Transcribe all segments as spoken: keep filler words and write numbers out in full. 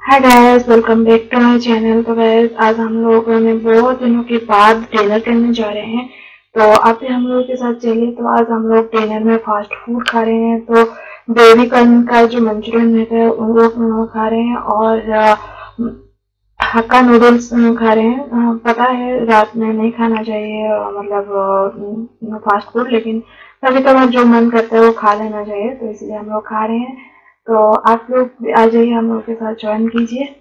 Hi guys, welcome back to my channel. तो guys आज हम लोग ने बहुत दिनों के बाद डिनर करने जा रहे हैं। तो आप भी हम लोगों के साथ चलिए। तो आज हम लोग डिनर में फास्ट फूड खा रहे हैं। तो बेबी कॉर्न का जो मंचूरियन रहता है वो लोग खा रहे हैं और अ, हक्का नूडल्स खा रहे हैं। अ, पता है रात में नहीं खाना चाहिए अ, मतलब फास्ट फूड, लेकिन कभी कभार जो मन करता है वो खा लेना चाहिए, तो इसलिए हम लोग खा रहे हैं। तो आप लोग भी आ जाइए, हम लोग के साथ ज्वाइन कीजिए।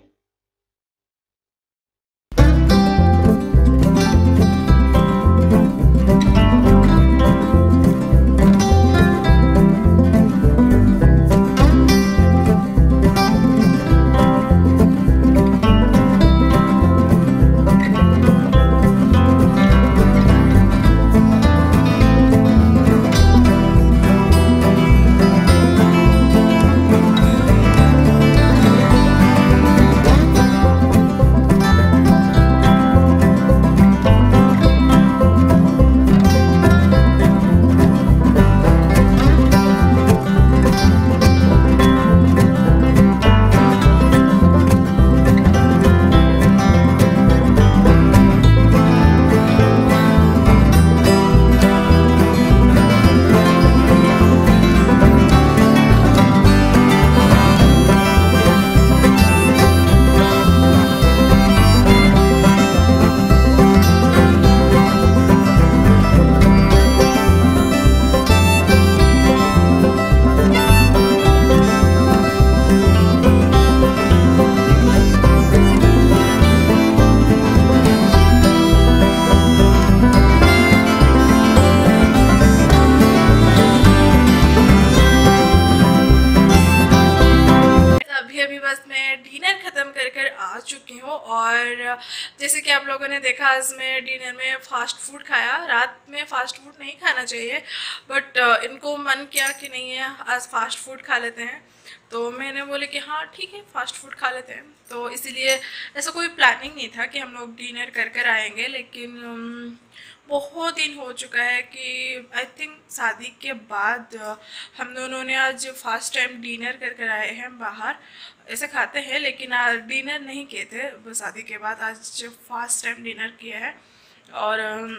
अभी अभी बस मैं डिनर ख़त्म कर कर आ चुकी हूँ। और जैसे कि आप लोगों ने देखा, आज मैं डिनर में फ़ास्ट फूड खाया। रात में फ़ास्ट फूड नहीं खाना चाहिए, बट इनको मन किया कि नहीं है आज फ़ास्ट फूड खा लेते हैं। तो मैंने बोले कि हाँ ठीक है, फ़ास्ट फूड खा लेते हैं। तो इसीलिए ऐसा कोई प्लानिंग नहीं था कि हम लोग डिनर कर कर आएंगे, लेकिन अम, बहुत दिन हो चुका है कि आई थिंक शादी के बाद अ, हम दोनों ने आज फर्स्ट टाइम डिनर कर कर आए हैं बाहर। ऐसे खाते हैं लेकिन आज डिनर नहीं किए थे, वो शादी के बाद आज फर्स्ट टाइम डिनर किया है। और अम,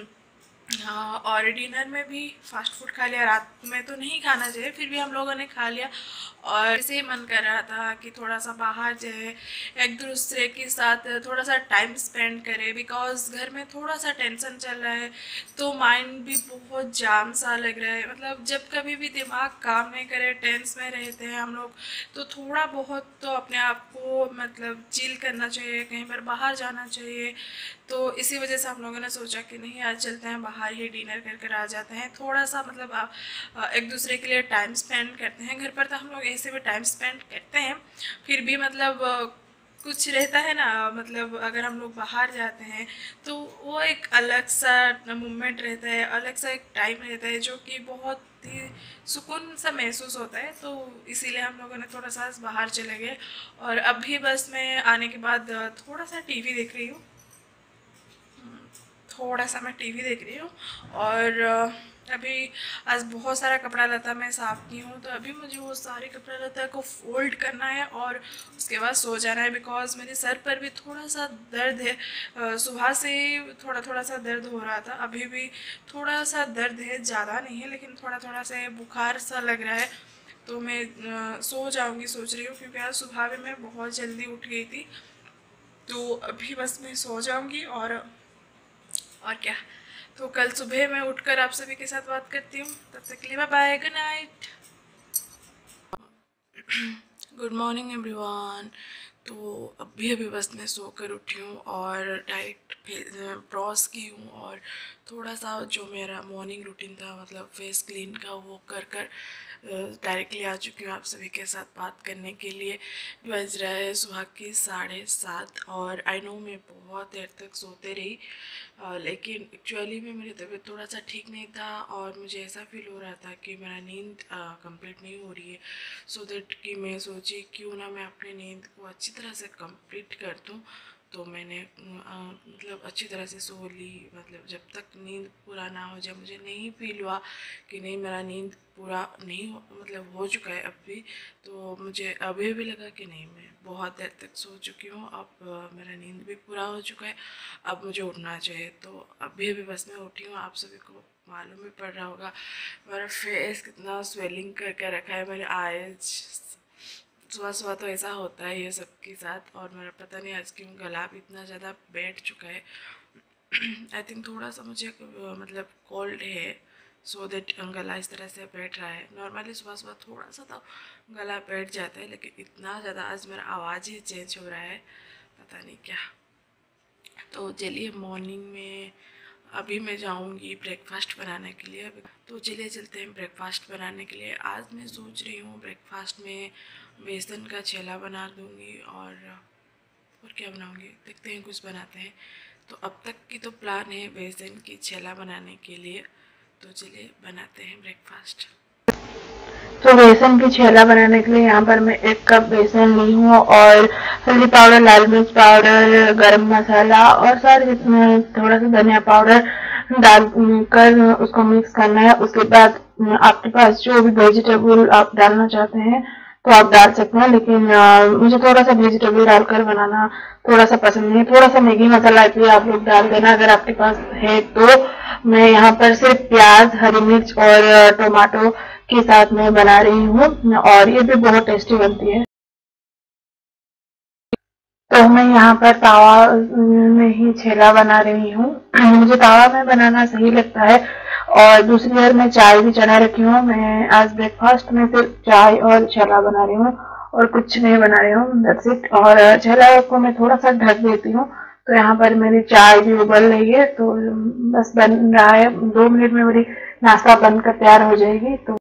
हाँ, और डिनर में भी फास्ट फूड खा लिया। रात में तो नहीं खाना चाहिए, फिर भी हम लोगों ने खा लिया। और ऐसे ही मन कर रहा था कि थोड़ा सा बाहर जाए, एक दूसरे के साथ थोड़ा सा टाइम स्पेंड करें, बिकॉज घर में थोड़ा सा टेंशन चल रहा है। तो माइंड भी बहुत जाम सा लग रहा है। मतलब जब कभी भी दिमाग काम नहीं करे, टेंस में रहते हैं हम लोग, तो थोड़ा बहुत तो अपने आप को मतलब चिल करना चाहिए, कहीं पर बाहर जाना चाहिए। तो इसी वजह से हम लोगों ने सोचा कि नहीं, आज चलते हैं बाहर ही डिनर कर कर आ जाते हैं। थोड़ा सा मतलब आ, आ, एक दूसरे के लिए टाइम स्पेंड करते हैं। घर पर तो हम लोग ऐसे भी टाइम स्पेंड करते हैं, फिर भी मतलब आ, कुछ रहता है ना, मतलब अगर हम लोग बाहर जाते हैं तो वो एक अलग सा मोमेंट रहता है, अलग सा एक टाइम रहता है, जो कि बहुत ही सुकून सा महसूस होता है। तो इसीलिए हम लोगों ने थोड़ा सा बाहर चले गए। और अभी बस मैं आने के बाद आ, थोड़ा सा टीवी देख रही हूँ। थोड़ा सा मैं टीवी देख रही हूँ। और अ, अभी आज बहुत सारा कपड़ा लता मैं साफ़ की हूँ, तो अभी मुझे वो सारे कपड़ा लता को फोल्ड करना है और उसके बाद सो जाना है। बिकॉज मेरे सर पर भी थोड़ा सा दर्द है। अ, सुबह से ही थोड़ा थोड़ा सा दर्द हो रहा था, अभी भी थोड़ा सा दर्द है, ज़्यादा नहीं है लेकिन थोड़ा थोड़ा सा बुखार सा लग रहा है। तो मैं अ, सो जाऊँगी सोच रही हूँ, क्योंकि आज सुबह भी मैं बहुत जल्दी उठ गई थी। तो अभी बस मैं सो जाऊँगी और और क्या। तो कल सुबह मैं उठकर आप सभी के साथ बात करती हूँ। तब तक के लिए bye bye, good night. Good morning everyone. तो अभी अभी बस मैं सोकर उठी हूँ और डायरेक्ट ब्रश की हूँ और थोड़ा सा जो मेरा मॉर्निंग रूटीन था, मतलब फेस क्लीन का, वो कर कर डायरेक्टली आ चुकी हूँ आप सभी के साथ बात करने के लिए। बज रहा है सुबह की साढ़े सात और आई नो मैं बहुत देर तक सोते रही। अ, लेकिन एक्चुअली में मेरी तबीयत थोड़ा सा ठीक नहीं था और मुझे ऐसा फील हो रहा था कि मेरा नींद कंप्लीट नहीं हो रही है। सो दैट कि मैं सोची क्यों ना मैं अपनी नींद को अच्छी तरह से कंप्लीट कर दूँ। तो मैंने आ, मतलब अच्छी तरह से सो ली। मतलब जब तक नींद पूरा ना हो जाए, मुझे नहीं फील हुआ कि नहीं मेरा नींद पूरा नहीं हो, मतलब हो चुका है अब भी, तो मुझे अभी भी लगा कि नहीं मैं बहुत देर तक सो चुकी हूँ, अब मेरा नींद भी पूरा हो चुका है, अब मुझे उठना चाहिए। तो अभी अभी बस मैं उठी हूँ। आप सभी को मालूम भी पड़ रहा होगा मेरा फेस कितना स्वेलिंग करके रखा है, मेरे आईज। सुबह सुबह तो ऐसा होता है ये सबके साथ, और मेरा पता नहीं आज क्यों गला भी इतना ज़्यादा बैठ चुका है। आई थिंक थोड़ा सा मुझे मतलब कोल्ड है, सो दैट गला इस तरह से बैठ रहा है। नॉर्मली सुबह सुबह थोड़ा सा तो गला बैठ जाता है, लेकिन इतना ज़्यादा आज मेरा आवाज़ ही चेंज हो रहा है, पता नहीं क्या। तो चलिए मॉर्निंग में अभी मैं जाऊंगी ब्रेकफास्ट बनाने के लिए। तो चलिए चलते हैं ब्रेकफास्ट बनाने के लिए। आज मैं सोच रही हूँ ब्रेकफास्ट में बेसन का छेला बना दूँगी, और और क्या बनाऊँगी देखते हैं, कुछ बनाते हैं। तो अब तक की तो प्लान है बेसन की छेला बनाने के लिए, तो चलिए बनाते हैं ब्रेकफास्ट। तो बेसन की छेला बनाने के लिए यहाँ पर मैं एक कप बेसन ली हूँ और हल्दी पाउडर, लाल मिर्च पाउडर, गरम मसाला और सारे थोड़ा सा धनिया पाउडर डाल कर उसको मिक्स करना है। उसके बाद आपके पास जो भी वेजिटेबल आप डालना चाहते हैं तो आप डाल सकते हैं, लेकिन आ, मुझे थोड़ा सा वेजिटेबल डालकर बनाना थोड़ा सा पसंद नहीं। थोड़ा सा मैगी मसाला भी आप लोग डाल देना अगर आपके पास है तो। मैं यहाँ पर सिर्फ प्याज, हरी मिर्च और टमाटो के साथ में बना रही हूँ, और ये भी बहुत टेस्टी बनती है। तो मैं यहाँ पर तावा में ही छेला बना रही हूँ। मुझे तावा में बनाना सही लगता है। और दूसरी ओर मैं चाय भी चढ़ा रखी हूँ। मैं आज ब्रेकफास्ट में सिर्फ चाय और छेला बना रही हूँ और कुछ नहीं बना रही हूँ, दैट्स इट। और छेला को मैं थोड़ा सा ढक देती हूँ। तो यहाँ पर मेरी चाय भी उबल रही है, तो बस बन रहा है, दो मिनट में मेरी नाश्ता बनकर तैयार हो जाएगी। तो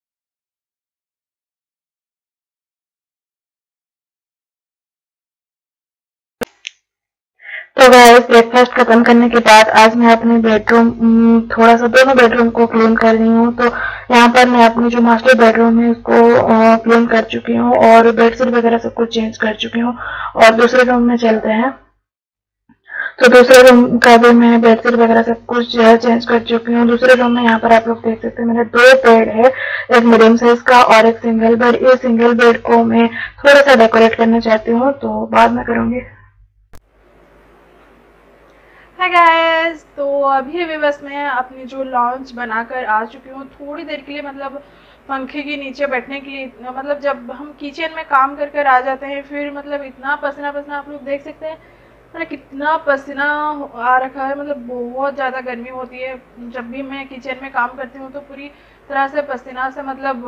तो गाइस ब्रेकफास्ट खत्म करने के बाद आज मैं अपने बेडरूम थोड़ा सा दोनों बेडरूम को क्लीन कर रही हूँ। तो यहाँ पर मैं अपनी जो मास्टर बेडरूम है उसको क्लीन कर चुकी हूँ और बेडशीट वगैरह सब कुछ चेंज कर चुकी हूँ। और दूसरे रूम में चलते हैं। तो दूसरे रूम का भी मैं बेडशीट वगैरह सब कुछ चेंज कर चुकी हूँ। दूसरे रूम में यहाँ पर आप लोग देख सकते हैं मेरे दो बेड है, एक मीडियम साइज का और एक सिंगल बेड। ये सिंगल बेड को मैं थोड़ा सा डेकोरेट करना चाहती हूँ, तो बाद में करूँगी। हाय गाइस, तो अभी अभी बस मैं अपनी जो लॉन्च बनाकर आ चुकी हूँ थोड़ी देर के लिए, मतलब पंखे के नीचे बैठने के लिए। मतलब जब हम किचन में काम कर कर आ जाते हैं फिर मतलब इतना पसीना पसीना, आप लोग देख सकते हैं मतलब कितना पसीना आ रखा है, मतलब बहुत ज़्यादा गर्मी होती है। जब भी मैं किचन में काम करती हूँ तो पूरी तरह से पसीना से मतलब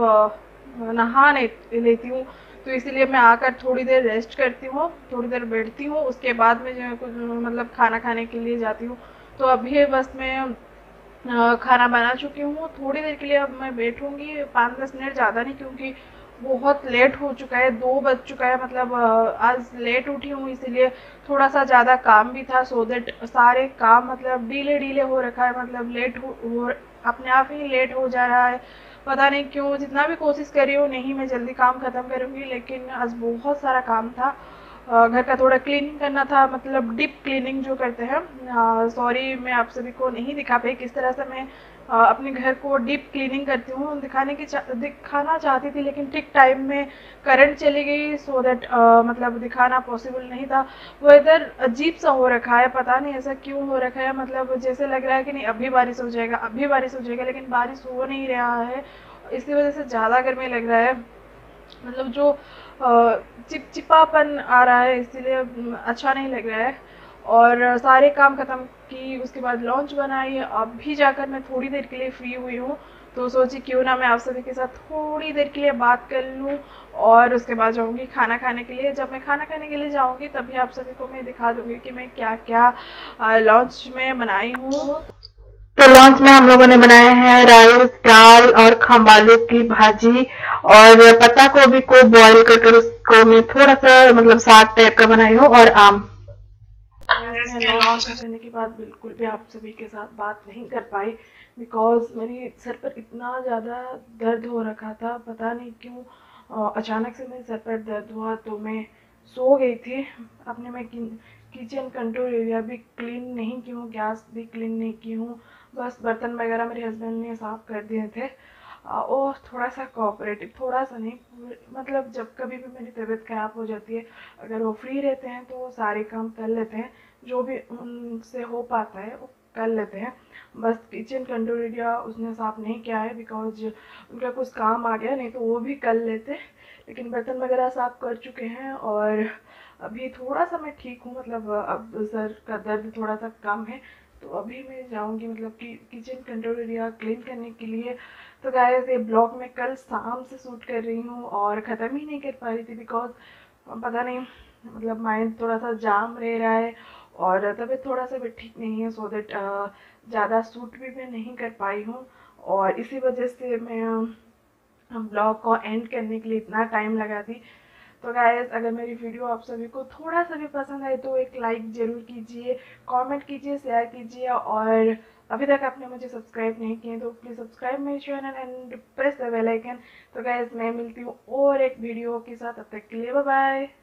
नहा नहीं लेती हूँ। तो इसीलिए मैं आकर थोड़ी देर रेस्ट करती हूँ, थोड़ी देर बैठती हूँ, उसके बाद में जो कुछ मतलब खाना खाने के लिए जाती हूँ। तो अभी बस मैं खाना बना चुकी हूँ, थोड़ी देर के लिए अब मैं बैठूँगी, पाँच दस मिनट, ज़्यादा नहीं, क्योंकि बहुत लेट हो चुका है, दो बज चुका है। मतलब आज लेट उठी हूँ इसीलिए थोड़ा सा ज़्यादा काम भी था, सो दैट सारे काम मतलब डीले डीले हो रखा है, मतलब लेट हो, हो अपने आप ही लेट हो जा रहा है। पता नहीं क्यों, जितना भी कोशिश कर रही हूँ नहीं मैं जल्दी काम ख़त्म करूँगी, लेकिन आज बहुत सारा काम था। घर का थोड़ा क्लीनिंग करना था, मतलब डीप क्लीनिंग जो करते हैं। सॉरी मैं आप सभी को नहीं दिखा पाई किस तरह से मैं अपने घर को डीप क्लीनिंग करती हूँ, दिखाने की चा, दिखाना चाहती थी, लेकिन ठीक टाइम में करंट चली गई, सो दैट मतलब दिखाना पॉसिबल नहीं था। वेदर अजीब सा हो रखा है, पता नहीं ऐसा क्यों हो रखा है, मतलब जैसे लग रहा है कि नहीं अभी बारिश हो जाएगा अभी बारिश हो जाएगा, लेकिन बारिश हो नहीं रहा है। इसकी वजह से ज़्यादा गर्मी लग रहा है, मतलब जो चिपचिपापन आ रहा है, इसीलिए अच्छा नहीं लग रहा है। और सारे काम ख़त्म की, उसके बाद लॉन्च बनाई, अभी जाकर मैं थोड़ी देर के लिए फ्री हुई हूँ। तो सोची क्यों ना मैं आप सभी के साथ थोड़ी देर के लिए बात कर लूँ, और उसके बाद जाऊँगी खाना खाने के लिए। जब मैं खाना खाने के लिए जाऊँगी तभी आप सभी को मैं दिखा दूँगी कि मैं क्या क्या लॉन्च में बनाई हूँ। तो लंच में हम लोगों ने बनाए हैं राइस, दाल और खम्ब आलू की भाजी, और पत्ता गोभी को बॉईल करके उसको मैं थोड़ा सा मतलब साग टाइप का बनाई हूँ, और आम। मैं लॉन्च करने के बाद बिल्कुल भी आप सभी के साथ बात नहीं कर पाई, बिकॉज मेरी सर पर इतना ज़्यादा दर्द हो रखा था, पता नहीं क्यों अचानक से मेरे सर पर दर्द हुआ, तो मैं सो गई थी। अपने मैं किचन कंट्रोल एरिया भी क्लीन नहीं की हूँ, गैस भी क्लीन नहीं की हूँ, बस बर्तन वगैरह मेरे हस्बैंड ने साफ़ कर दिए थे। और थोड़ा सा कोऑपरेटिव, थोड़ा सा नहीं, मतलब जब कभी भी मेरी तबीयत ख़राब हो जाती है, अगर वो फ्री रहते हैं तो वो सारे काम कर लेते हैं, जो भी उनसे हो पाता है वो कर लेते हैं। बस किचन कंट्रोल एरिया उसने साफ़ नहीं किया है बिकॉज उनका कुछ काम आ गया, नहीं तो वो भी कर लेते। लेकिन बर्तन वगैरह साफ़ कर चुके हैं और अभी थोड़ा सा मैं ठीक हूँ, मतलब अब सर का दर्द थोड़ा सा कम है, तो अभी मैं जाऊँगी मतलब कि किचन कंट्रोल एरिया क्लीन करने के लिए। तो गाइस ये ब्लॉग मैं कल शाम से शूट कर रही हूँ और ख़त्म ही नहीं कर पा रही थी बिकॉज पता नहीं, मतलब माइंड थोड़ा सा जाम रह रहा है और तबीयत थोड़ा सा भी ठीक नहीं है, सो दैट ज़्यादा शूट भी मैं नहीं कर पाई हूँ और इसी वजह से मैं ब्लॉग को एंड करने के लिए इतना टाइम लगा दी। तो गाइस अगर मेरी वीडियो आप सभी को थोड़ा सा भी पसंद आए तो एक लाइक ज़रूर कीजिए, कमेंट कीजिए, शेयर कीजिए और अभी तक आपने मुझे सब्सक्राइब नहीं किए तो प्लीज़ सब्सक्राइब मेरे channel and press the bell icon. तो गाइस मैं मिलती हूँ और एक वीडियो के साथ, तब तक के लिए बाय बाय।